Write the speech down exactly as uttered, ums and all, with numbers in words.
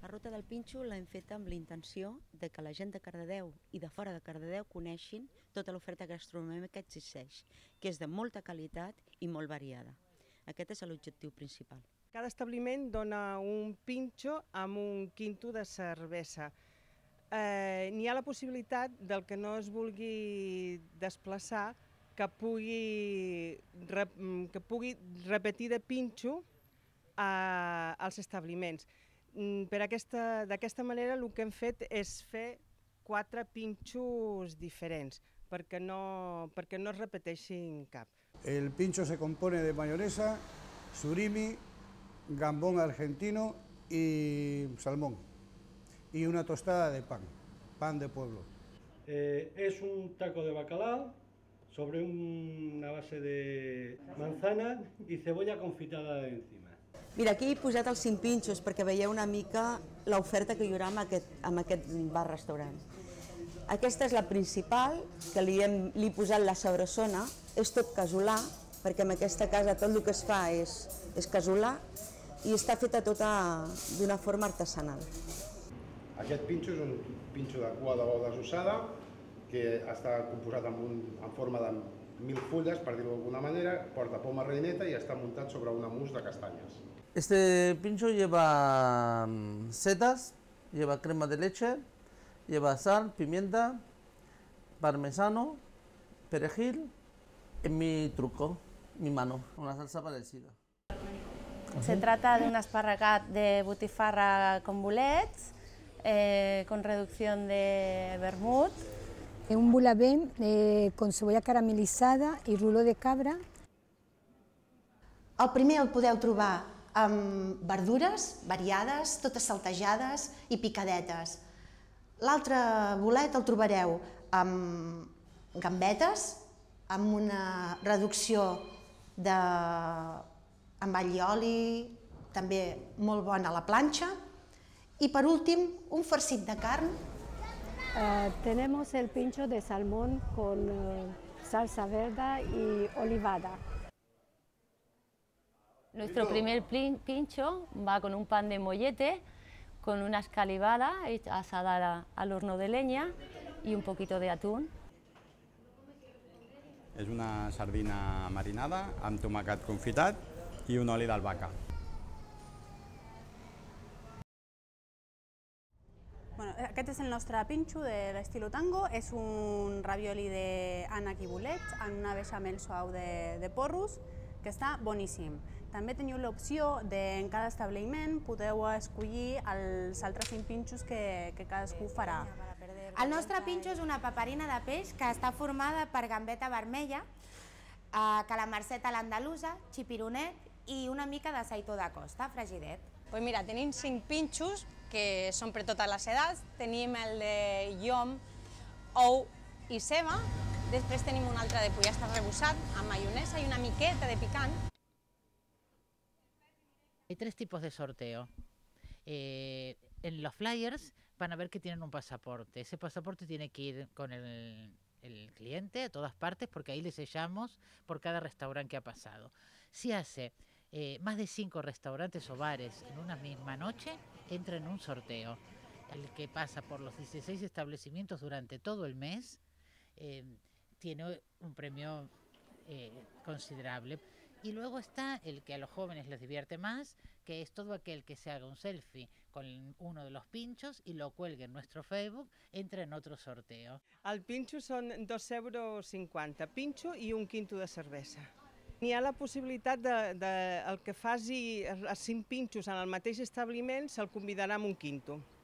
ruta del Pinxo l'hem feta amb la intenció de que la gent de Cardedeu i de fora de Cardedeu coneixin tota l'oferta gastronòmica que existeix, que és de molta qualitat i molt variada. Aquest és l'objectiu principal. Cada establiment dona un pinxo amb un quinto de cervesa. Eh, N'hi ha la possibilitat del que no es vulgui desplaçar que pugui, que pugui repetir de pinxo a, als establiments. Per aquesta, d'aquesta manera el que hem fet és fer quatre pinxos diferents perquè no, perquè no es repeteixin cap. El pincho se compone de mayonesa, surimi, gambón argentino y salmón y una tostada de pan, pan de pueblo. Eh, es un taco de bacalao sobre una base de manzana y cebolla confitada encima. Mira, aquí he posat els cinc pinxos perquè veieu una mica l'oferta que hi haurà en aquest, en aquest bar-restaurant. Aquesta és la principal, que li, hem, li he posat la sabrosona, és tot casolà, perquè en aquesta casa tot el que es fa és, és casolà i està feta tota d'una forma artesanal. Aquest pinxo és un pinxo de cua de bou desossada que està composat en, un, en forma de mil fulles, per dir-ho d'alguna manera, porta poma reineta i està muntat sobre una mousse de castanyes. Este pincho lleva setas, lleva crema de leche, lleva sal, pimienta, parmesano, perejil, en mi truco, mi mano, una salsa parecida. Se trata de un esparragat de butifarra con bolets, eh, con reducción de vermut. Un bulabé eh, con cebolla caramelitzada i ruló de cabra. El primer el podeu trobar amb verdures variades, totes saltejades i picadetes. L'altre bolet el trobareu amb gambetes, amb una reducció de amb all i oli, també molt bona a la planxa. I per últim, un farcit de carn. Uh, tenemos el pincho de salmón con uh, salsa verde y olivada. Nuestro primer pincho va con un pan de mollete, con una escalivada asada al horno de leña y un poquito de atún. És una sardina marinada amb tomàquet confitat i un oli d'albahaca. Bueno, aquest és el nostre pinxo de l'estilo tango, és un ravioli d'ànec i bolets en una beixamel suau de, de porros, que està boníssim. També teniu l'opció de, en cada establiment, podeu escollir els altres cinc pinxos que, que cadascú farà. El nostre pinxo és una paperina de peix que està formada per gambeta vermella, calamarseta a l'andalusa, xipironet i una mica de seitó de costa, fregidet. Pues mira, tenim cinc pinxos que són per totes les edats. Tenim el de llom, ou i ceba. Després tenim un altre de pollastre rebusat amb maionesa y una miqueta de picant. Hay tres tipos de sorteo. Eh, en los flyers van a ver que tienen un pasaporte. Ese pasaporte tiene que ir con el, el cliente a todas partes porque ahí le sellamos por cada restaurante que ha pasado. Si hace eh, más de cinco restaurantes o bares en una misma noche, entra en un sorteo. El que pasa por los dieciséis establecimientos durante todo el mes eh, tiene un premio eh, considerable. Y luego está el que a los jóvenes les divierte más, que es todo aquel que se haga un selfie con uno de los pinchos y lo cuelgue en nuestro Facebook, entra en otro sorteo. El pinxo són dos euros cinquanta, pinxo i un quinto de cervesa. N'hi ha la possibilitat de, de el que faci els cinc pinxos en el mateix establiment se'l convidarà amb un quinto.